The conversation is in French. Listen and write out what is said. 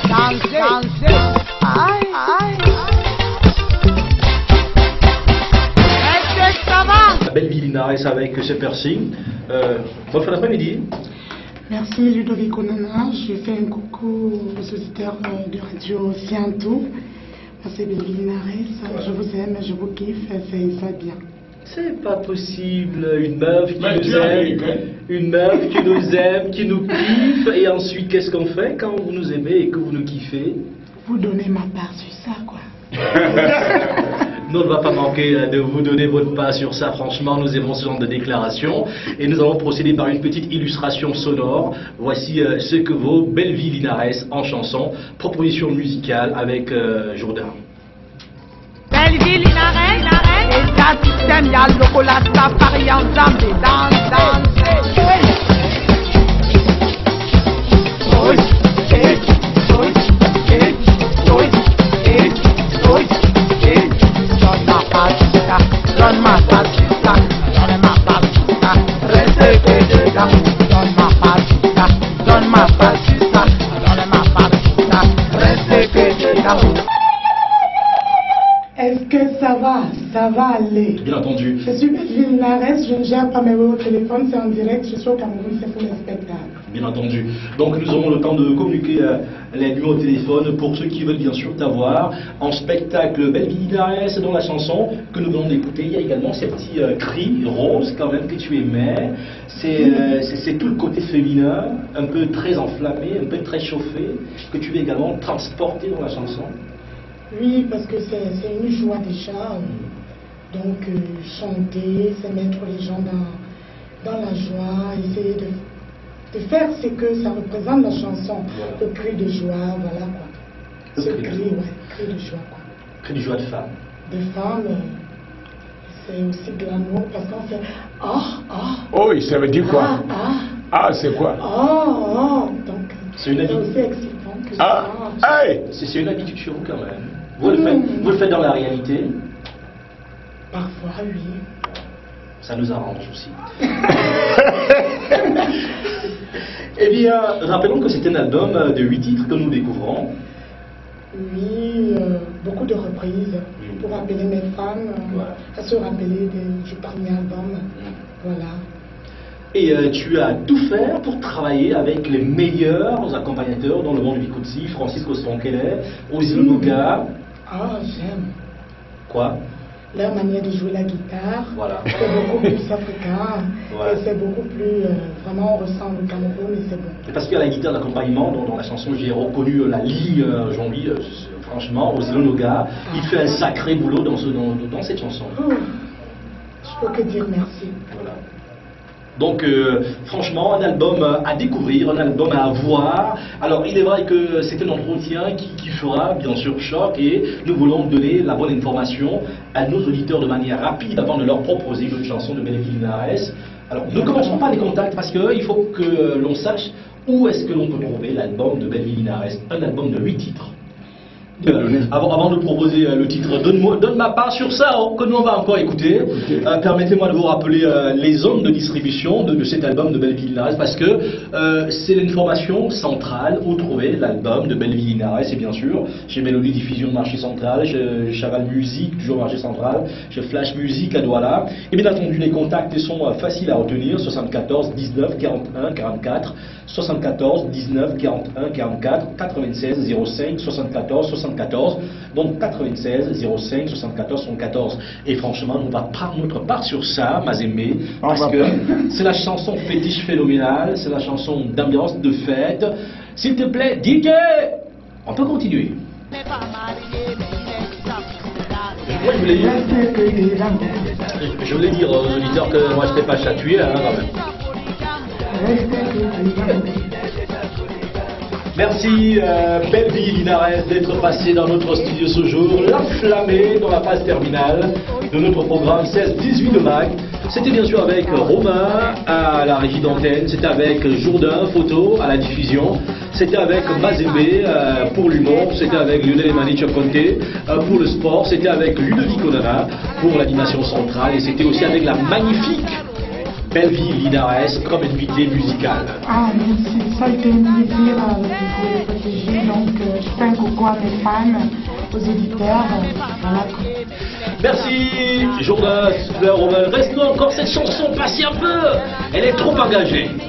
danser. Aïe, aïe. Est-ce que ça va? Belleville Linares avec ce piercing. Bonne fin d'après-midi. Merci Ludovic Onana. Je fais un coucou aux auditeurs de Radio Siantou. C'est Belleville Linares. Je vous aime, je vous kiffe. C'est ça bien. C'est pas possible, une meuf qui nous aime, une meuf qui nous aime, qui nous kiffe, et ensuite qu'est-ce qu'on fait quand vous nous aimez et que vous nous kiffez? Vous donnez ma part sur ça, quoi. Nous, on ne va pas manquer de vous donner votre part sur ça, franchement, nous aimons ce genre de déclaration, et nous allons procéder par une petite illustration sonore. Voici ce que vaut Belleville Linares en chanson, proposition musicale avec Jourdain. Belleville Linares, et ta système, y'a le chocolat, ça parie ensemble, danse. Donne ma pasita, donne ma pasita, reste que dedans. Donne ma pasita, donne ma pasita, donne ma pasita, reste que dedans. Est-ce que ça va? Ça va aller. Bien entendu. Je suis Belleville Linares, je ne gère pas mes mots au téléphone, c'est en direct, je suis au Cameroun, c'est pour les spectacles. Bien entendu. Donc nous aurons le temps de communiquer les numéros de téléphone pour ceux qui veulent bien sûr t'avoir en spectacle Belleville Linares. Dans la chanson que nous venons d'écouter, il y a également ces petits cris roses quand même que tu aimais. C'est tout le côté féminin, un peu très enflammé, un peu très chauffé, que tu veux également transporter dans la chanson. Oui, parce que c'est une joie déjà. Donc chanter, c'est mettre les gens dans la joie, essayer de faire ce que ça représente la chanson. Voilà. Le cri de joie, voilà quoi. Ce cri, cri de joie quoi. Cri de joie de femme. De femme, c'est aussi glamour parce qu'on fait Oh, ça veut dire quoi? C'est quoi? Donc C'est une habitude. aussi excitant que Hey! C'est une habitude chez vous quand même. Vous le faites dans la réalité? Parfois, oui. Ça nous arrange aussi. Eh bien, rappelons que c'est un album de 8 titres que nous découvrons. Oui, beaucoup de reprises pour appeler mes fans à se rappeler du premier album. Voilà. Et tu as tout fait pour travailler avec les meilleurs accompagnateurs dans le monde du Bikutsi, Francisco Stronkele, Ozzy Onoga. J'aime. Quoi? Leur manière de jouer la guitare, Voilà. c'est beaucoup plus africain, Ouais. et c'est beaucoup plus, vraiment on ressent le Cameroun et c'est bon. C'est parce qu'il y a la guitare d'accompagnement dans la chanson, j'ai reconnu la ligne, Jean-Louis, franchement, Ozzy Onoga, il fait un sacré boulot dans cette chanson. Je peux que dire merci. Voilà. Donc franchement, un album à découvrir, un album à voir. Alors il est vrai que c'est un entretien qui fera bien sûr choc et nous voulons donner la bonne information à nos auditeurs de manière rapide avant de leur proposer une chanson de Belleville Linares. Alors ne commençons pas les contacts parce qu'il faut que l'on sache où est-ce que l'on peut trouver l'album de Belleville Linares, un album de 8 titres. Avant de proposer le titre, donne ma part sur ça que nous on va encore écouter. Permettez-moi de vous rappeler les zones de distribution de cet album de Belleville Linares parce que c'est l'information centrale où trouver l'album de Belleville Linares. Et bien sûr, chez Mélodie Diffusion Marché Central, chez Chaval Musique, toujours Marché Central, chez Flash Musique à Douala. Et bien entendu, les contacts sont faciles à retenir 74 19 41 44, 74 19 41 44, 96 05 74 74. Donc 96 05 74 74. Et franchement, on va prendre notre part sur ça, Mazembe, parce que c'est la chanson fétiche phénoménale, c'est la chanson d'ambiance, de fête. S'il te plaît, DJ, on peut continuer. Moi, je voulais dire aux auditeurs que moi je n'étais pas chatouillé, hein, quand même. Merci Belleville Linares d'être passé dans notre studio ce jour, l'enflammé dans la phase terminale de notre programme 16-18 de MAC. C'était bien sûr avec Romain à la régie d'antenne, c'était avec Jourdain photo à la diffusion, c'était avec Mazembe pour l'humour, c'était avec Lionel Emani Chaponte pour le sport, c'était avec Ludovic Onana pour l'animation centrale et c'était aussi avec la magnifique Belle Vie Linares comme invité musical. Ah, merci. Ça a été un plaisir de vous les protéger. Donc, je fais un coucou à mes fans, aux éditeurs. Voilà. Merci, Jonas. Restons encore cette chanson, passez un peu. Elle est trop engagée.